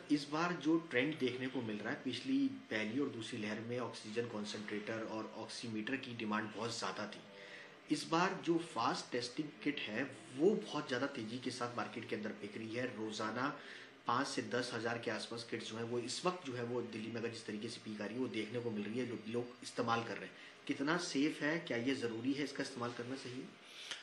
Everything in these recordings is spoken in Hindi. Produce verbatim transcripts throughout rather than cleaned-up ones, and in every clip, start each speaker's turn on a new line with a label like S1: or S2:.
S1: इस बार जो ट्रेंड देखने को मिल रहा है, पिछली पहली और दूसरी लहर में ऑक्सीजन कॉन्सेंट्रेटर और ऑक्सीमीटर की डिमांड बहुत ज़्यादा थी। इस बार जो फास्ट टेस्टिंग किट है वो बहुत ज़्यादा तेज़ी के साथ मार्केट के अंदर बिक रही है। रोज़ाना पाँच से दस हज़ार के आसपास किट्स जो है वो इस वक्त जो है वो दिल्ली में अगर जिस तरीके से पीक आ रही है वो देखने को मिल रही है, जो लोग इस्तेमाल कर रहे हैं। कितना सेफ है, क्या ये ज़रूरी है, इसका इस्तेमाल करना सही है?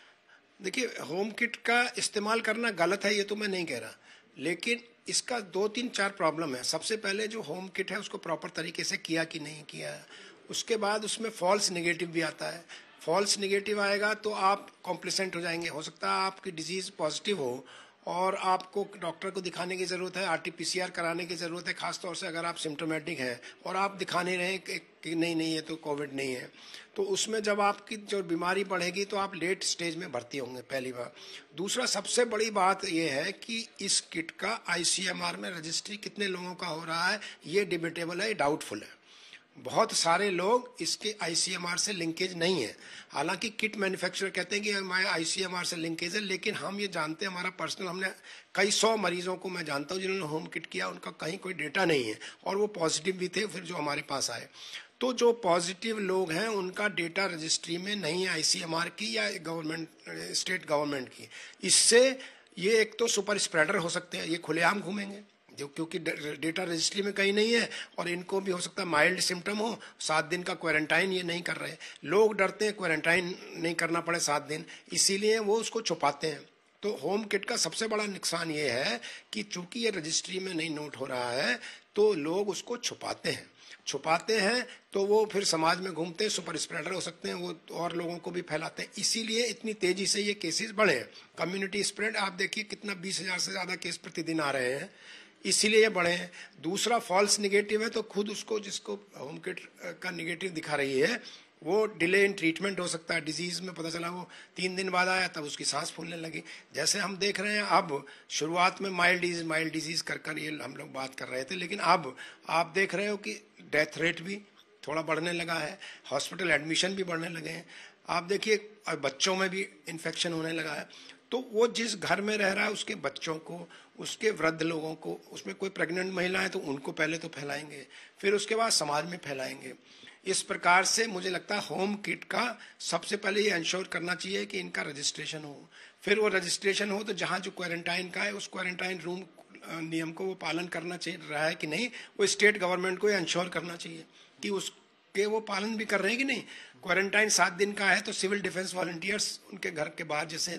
S2: देखिए, होम किट का इस्तेमाल करना गलत है ये तो मैं नहीं कह रहा, लेकिन इसका दो तीन चार प्रॉब्लम है। सबसे पहले जो होम किट है उसको प्रॉपर तरीके से किया कि नहीं किया है। उसके बाद उसमें फॉल्स नेगेटिव भी आता है। फॉल्स नेगेटिव आएगा तो आप कॉम्प्लिसेंट हो जाएंगे। हो सकता है आपकी डिजीज पॉजिटिव हो और आपको डॉक्टर को दिखाने की ज़रूरत है, आरटीपीसीआर कराने की ज़रूरत है, खासतौर से अगर आप सिम्टोमेटिक हैं और आप दिखा नहीं रहे कि, कि नहीं नहीं ये तो कोविड नहीं है, तो उसमें जब आपकी जो बीमारी बढ़ेगी तो आप लेट स्टेज में भर्ती होंगे, पहली बार। दूसरा, सबसे बड़ी बात यह है कि इस किट का आईसीएमआर में रजिस्ट्री कितने लोगों का हो रहा है ये डिबेटेबल है, डाउटफुल है। बहुत सारे लोग इसके आईसीएमआर से लिंकेज नहीं है। हालांकि किट मैन्युफैक्चरर कहते हैं कि हमारे आईसीएमआर से लिंकेज है, लेकिन हम ये जानते हैं, हमारा पर्सनल, हमने कई सौ मरीजों को मैं जानता हूँ जिन्होंने होम किट किया, उनका कहीं कोई डेटा नहीं है और वो पॉजिटिव भी थे फिर जो हमारे पास आए। तो जो पॉजिटिव लोग हैं उनका डेटा रजिस्ट्री में नहीं है आईसीएमआर की या गवर्नमेंट, स्टेट गवर्नमेंट की। इससे ये एक तो सुपर स्प्रेडर हो सकते हैं, ये खुलेआम घूमेंगे जो, क्योंकि डेटा रजिस्ट्री में कहीं नहीं है और इनको भी हो सकता है माइल्ड सिम्टम हो, सात दिन का क्वारंटाइन ये नहीं कर रहे। लोग डरते हैं क्वारंटाइन नहीं करना पड़े सात दिन, इसीलिए वो उसको छुपाते हैं। तो होम किट का सबसे बड़ा नुकसान ये है कि चूंकि ये रजिस्ट्री में नहीं नोट हो रहा है तो लोग उसको छुपाते हैं छुपाते हैं तो वो फिर समाज में घूमते हैं, सुपर स्प्रेडर हो सकते हैं, वो और लोगों को भी फैलाते हैं। इसीलिए इतनी तेजी से ये केसेस बढ़े। कम्युनिटी स्प्रेड आप देखिए कितना, बीस हजार से ज्यादा केस प्रतिदिन आ रहे हैं, इसीलिए ये बढ़े हैं। दूसरा, फॉल्स निगेटिव है तो खुद उसको, जिसको होम किट का निगेटिव दिखा रही है, वो डिले इन ट्रीटमेंट हो सकता है। डिजीज में पता चला वो तीन दिन बाद आया तब उसकी सांस फूलने लगी, जैसे हम देख रहे हैं। अब शुरुआत में माइल्ड डिजीज माइल्ड डिजीज कर कर ये हम लोग बात कर रहे थे, लेकिन अब आप देख रहे हो कि डेथ रेट भी थोड़ा बढ़ने लगा है, हॉस्पिटल एडमिशन भी बढ़ने लगे हैं। आप देखिए बच्चों में भी इन्फेक्शन होने लगा है। तो वो जिस घर में रह रहा है उसके बच्चों को, उसके वृद्ध लोगों को, उसमें कोई प्रेग्नेंट महिला है तो उनको पहले तो फैलाएंगे, फिर उसके बाद समाज में फैलाएंगे। इस प्रकार से मुझे लगता है होम किट का सबसे पहले ये इंश्योर करना चाहिए कि इनका रजिस्ट्रेशन हो। फिर वो रजिस्ट्रेशन हो तो जहाँ जो क्वारंटाइन का है उस क्वारंटाइन रूम नियम को वो पालन करना चाहिए रहा है कि नहीं, वो स्टेट गवर्नमेंट को इंश्योर करना चाहिए कि उसके वो पालन भी कर रहे हैं कि नहीं। क्वारंटाइन सात दिन का है तो सिविल डिफेंस वॉलंटियर्स उनके घर के बाहर जैसे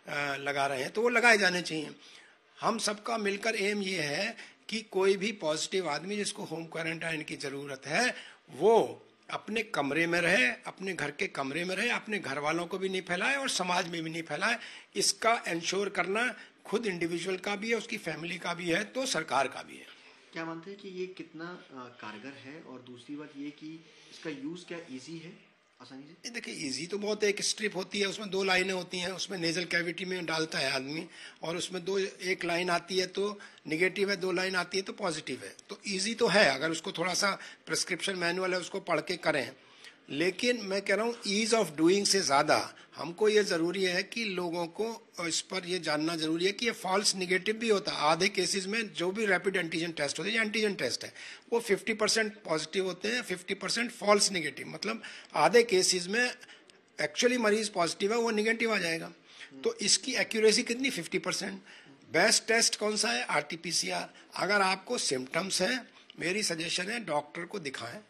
S2: लगा रहे हैं तो वो लगाए जाने चाहिए। हम सबका मिलकर एम ये है कि कोई भी पॉजिटिव आदमी जिसको होम क्वारंटाइन की जरूरत है वो अपने कमरे में रहे, अपने घर के कमरे में रहे, अपने घर वालों को भी नहीं फैलाए और समाज में भी नहीं फैलाए। इसका इंश्योर करना खुद इंडिविजुअल का भी है, उसकी फैमिली का भी है, तो सरकार का भी है।
S1: क्या मानते हैं कि ये कितना कारगर है? और दूसरी बात ये कि इसका यूज क्या इजी है, आसानी से?
S2: देखिए, इजी तो बहुत है। एक स्ट्रिप होती है, उसमें दो लाइनें होती हैं, उसमें नेजल कैविटी में डालता है आदमी और उसमें दो, एक लाइन आती है तो निगेटिव है, दो लाइन आती है तो पॉजिटिव है। तो इजी तो है, अगर उसको थोड़ा सा प्रिस्क्रिप्शन मैनुअल है उसको पढ़ के करें। लेकिन मैं कह रहा हूँ ईज ऑफ डूइंग से ज़्यादा हमको ये ज़रूरी है कि लोगों को इस पर ये जानना ज़रूरी है कि ये फॉल्स निगेटिव भी होता है। आधे केसेस में जो भी रैपिड एंटीजन टेस्ट होते हैं, एंटीजन टेस्ट है, वो फिफ्टी परसेंट पॉजिटिव होते हैं, फिफ्टी परसेंट फॉल्स निगेटिव। मतलब आधे केसेस में एक्चुअली मरीज पॉजिटिव है, वो निगेटिव आ जाएगा। तो इसकी एक्यूरेसी कितनी, फिफ्टी परसेंट। बेस्ट टेस्ट कौन सा है, R T P C R. अगर आपको सिम्टम्स हैं, मेरी सजेशन है डॉक्टर को दिखाएं,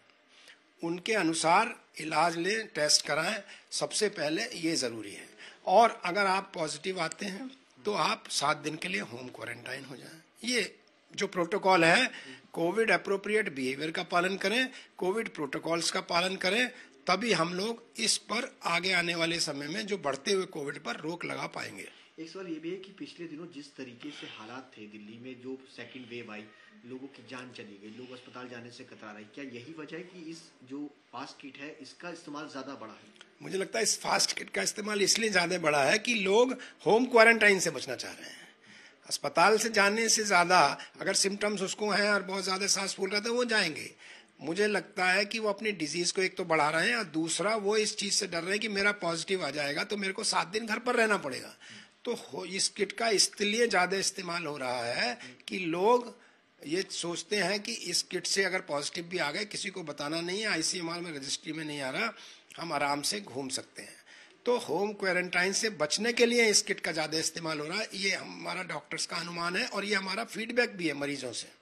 S2: उनके अनुसार इलाज लें, टेस्ट कराएं, सबसे पहले ये ज़रूरी है। और अगर आप पॉजिटिव आते हैं तो आप सात दिन के लिए होम क्वारंटाइन हो जाएं। ये जो प्रोटोकॉल है, कोविड अप्रोप्रिएट बिहेवियर का पालन करें, कोविड प्रोटोकॉल्स का पालन करें, तभी हम लोग इस पर आगे आने वाले समय में जो बढ़ते हुए कोविड पर रोक लगा पाएंगे।
S1: एक सवाल ये भी है कि पिछले दिनों जिस तरीके से हालात थे दिल्ली में, जो सेकंड वेव आई, लोगों की जान चली गई, लोग अस्पताल जाने से कतरा रहे, क्या यही वजह है कि इस जो फास्ट किट है इसका इस्तेमाल ज़्यादा बढ़ा है?
S2: मुझे लगता है इस फास्ट किट का इस्तेमाल इसलिए ज़्यादा बढ़ा है कि लोग होम क्वारंटाइन से बचना चाह रहे हैं। अस्पताल से जाने से ज़्यादा अगर सिम्टम्स उसको हैं और बहुत ज़्यादा सांस फूल रहा है तो वो जाएंगे। मुझे लगता है कि वो अपनी डिजीज़ को एक तो बढ़ा रहे हैं और दूसरा वो इस चीज़ से डर रहे हैं कि मेरा पॉजिटिव आ जाएगा तो मेरे को सात दिन घर पर रहना पड़ेगा। तो इस किट का इसलिए ज़्यादा इस्तेमाल हो रहा है कि लोग ये सोचते हैं कि इस किट से अगर पॉजिटिव भी आ गए, किसी को बताना नहीं है, आईसीएमआर में रजिस्ट्री में नहीं आ रहा, हम आराम से घूम सकते हैं। तो होम क्वारंटाइन से बचने के लिए इस किट का ज़्यादा इस्तेमाल हो रहा है, ये हमारा डॉक्टर्स का अनुमान है और ये हमारा फीडबैक भी है मरीजों से।